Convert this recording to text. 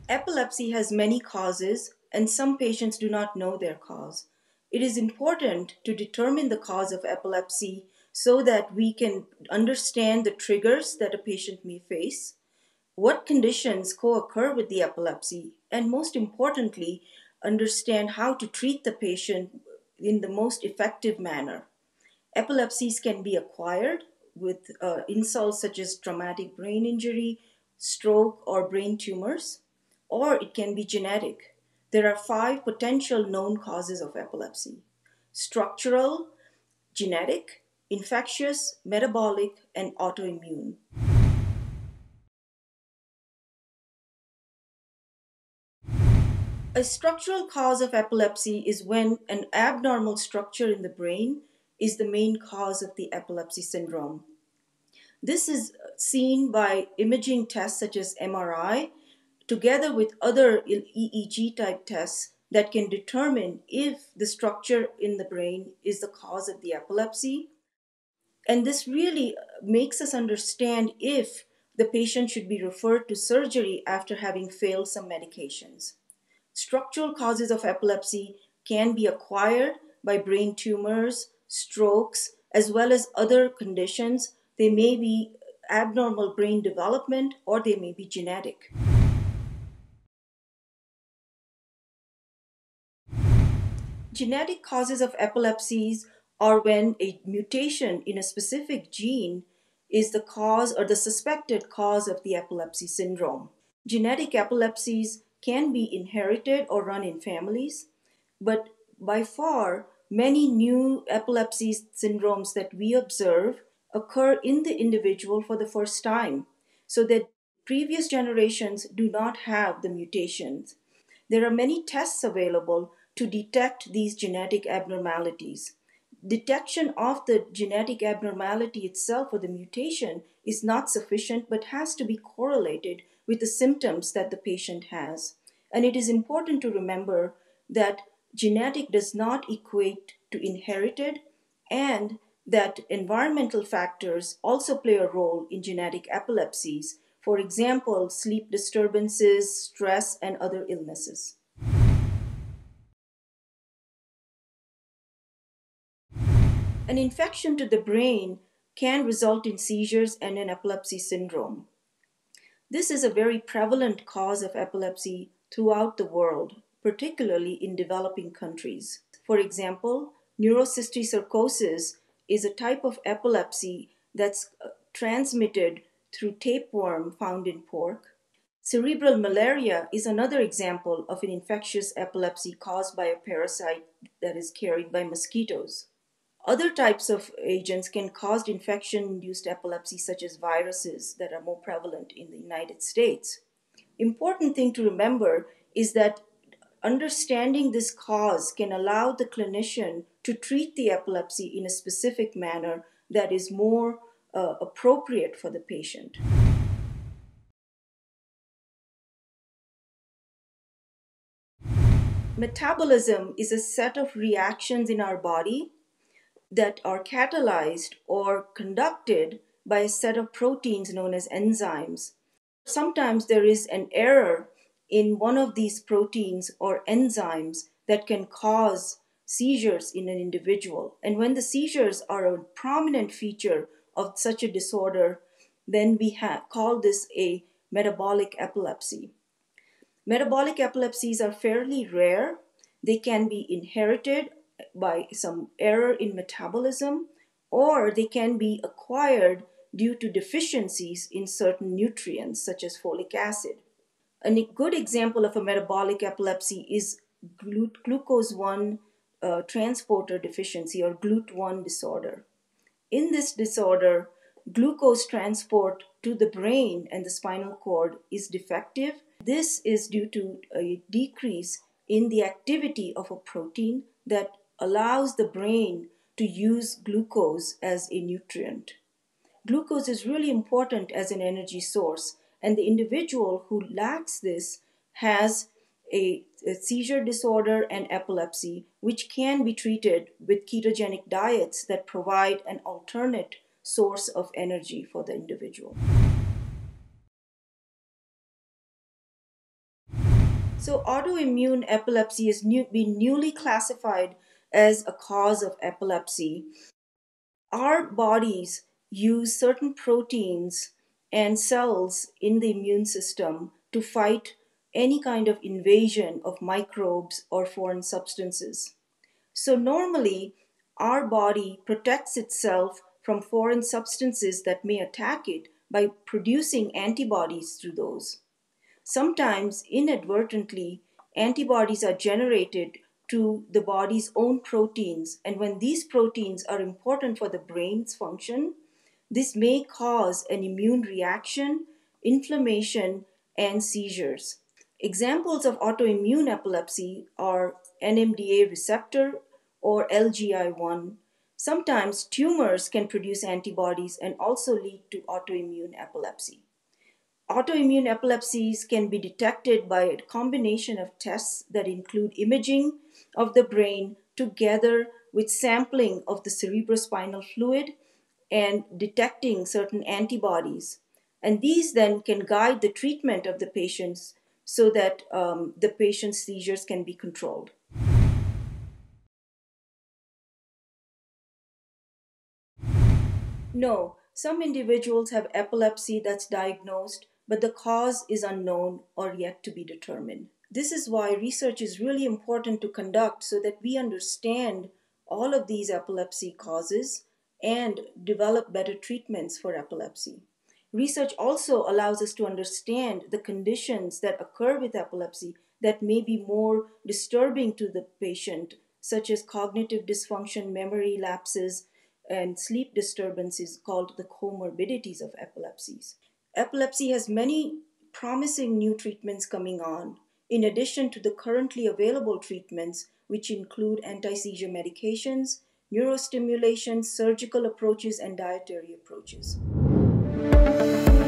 Epilepsy has many causes, and some patients do not know their cause. It is important to determine the cause of epilepsy so that we can understand the triggers that a patient may face, what conditions co-occur with the epilepsy, and most importantly, understand how to treat the patient in the most effective manner. Epilepsies can be acquired with insults such as traumatic brain injury, stroke, or brain tumors, or it can be genetic. There are 5 potential known causes of epilepsy: structural, genetic, infectious, metabolic, and autoimmune. A structural cause of epilepsy is when an abnormal structure in the brain is the main cause of the epilepsy syndrome. This is seen by imaging tests such as MRI, together with other EEG type tests that can determine if the structure in the brain is the cause of the epilepsy. And this really makes us understand if the patient should be referred to surgery after having failed some medications. Structural causes of epilepsy can be acquired by brain tumors, strokes, as well as other conditions. They may be abnormal brain development or they may be genetic. Genetic causes of epilepsies are when a mutation in a specific gene is the cause or the suspected cause of the epilepsy syndrome. Genetic epilepsies can be inherited or run in families, but by far, many new epilepsy syndromes that we observe occur in the individual for the first time, so that previous generations do not have the mutations. There are many tests available to detect these genetic abnormalities. Detection of the genetic abnormality itself or the mutation is not sufficient but has to be correlated with the symptoms that the patient has. And it is important to remember that genetic does not equate to inherited and that environmental factors also play a role in genetic epilepsies. For example, sleep disturbances, stress, and other illnesses. An infection to the brain can result in seizures and an epilepsy syndrome. This is a very prevalent cause of epilepsy throughout the world, particularly in developing countries. For example, neurocysticercosis is a type of epilepsy that's transmitted through tapeworm found in pork. Cerebral malaria is another example of an infectious epilepsy caused by a parasite that is carried by mosquitoes. Other types of agents can cause infection-induced epilepsy, such as viruses that are more prevalent in the United States. Important thing to remember is that understanding this cause can allow the clinician to treat the epilepsy in a specific manner that is more appropriate for the patient. Metabolism is a set of reactions in our body that are catalyzed or conducted by a set of proteins known as enzymes. Sometimes there is an error in one of these proteins or enzymes that can cause seizures in an individual. And when the seizures are a prominent feature of such a disorder, then we call this a metabolic epilepsy. Metabolic epilepsies are fairly rare. They can be inherited by some error in metabolism, or they can be acquired due to deficiencies in certain nutrients, such as folic acid. A good example of a metabolic epilepsy is glucose 1 transporter deficiency or GLUT1 disorder. In this disorder, glucose transport to the brain and the spinal cord is defective. This is due to a decrease in the activity of a protein that allows the brain to use glucose as a nutrient. Glucose is really important as an energy source, and the individual who lacks this has a seizure disorder and epilepsy, which can be treated with ketogenic diets that provide an alternate source of energy for the individual. So, autoimmune epilepsy has been newly classified as a cause of epilepsy. Our bodies use certain proteins and cells in the immune system to fight any kind of invasion of microbes or foreign substances. So, normally, our body protects itself from foreign substances that may attack it by producing antibodies through those. Sometimes, inadvertently, antibodies are generated to the body's own proteins, and when these proteins are important for the brain's function, this may cause an immune reaction, inflammation, and seizures. Examples of autoimmune epilepsy are NMDA receptor or LGI1. Sometimes tumors can produce antibodies and also lead to autoimmune epilepsy. Autoimmune epilepsies can be detected by a combination of tests that include imaging of the brain together with sampling of the cerebrospinal fluid and detecting certain antibodies. And these then can guide the treatment of the patients so that the patient's seizures can be controlled. No, some individuals have epilepsy that's diagnosed, but the cause is unknown or yet to be determined. This is why research is really important to conduct so that we understand all of these epilepsy causes and develop better treatments for epilepsy. Research also allows us to understand the conditions that occur with epilepsy that may be more disturbing to the patient, such as cognitive dysfunction, memory lapses, and sleep disturbances called the comorbidities of epilepsies. Epilepsy has many promising new treatments coming on, in addition to the currently available treatments, which include anti-seizure medications, neurostimulation, surgical approaches, and dietary approaches.